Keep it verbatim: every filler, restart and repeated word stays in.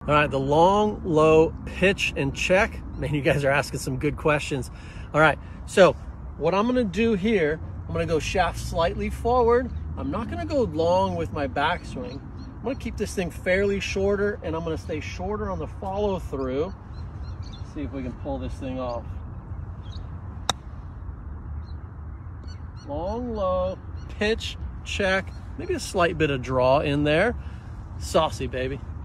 All right, the long, low, pitch, and check. Man, you guys are asking some good questions. All right, so what I'm gonna do here, I'm gonna go shaft slightly forward. I'm not gonna go long with my backswing. I'm gonna keep this thing fairly shorter, and I'm gonna stay shorter on the follow through. See if we can pull this thing off. Long, low, pitch, check, maybe a slight bit of draw in there. Saucy, baby.